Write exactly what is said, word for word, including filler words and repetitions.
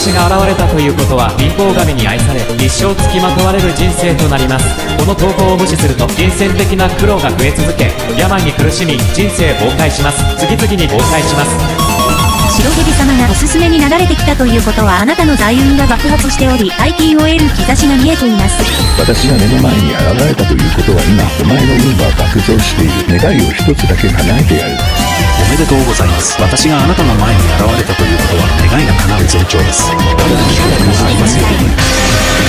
私が現れたということは貧乏神に愛され一生つきまとわれる人生となります。この投稿を無視すると金銭的な苦労が増え続け、病に苦しみ人生崩壊します。次々に崩壊します。 白蛇様がおすすめに流れてきたということはあなたの財運が爆発しており大金を得る兆しが見えています。 私が目の前に現れたということは今お前の運は爆増している。願いを一つだけ叶えてやる。 おめでとうございます。私があなたの前に現れたということは願いが叶う前兆です。ありますように。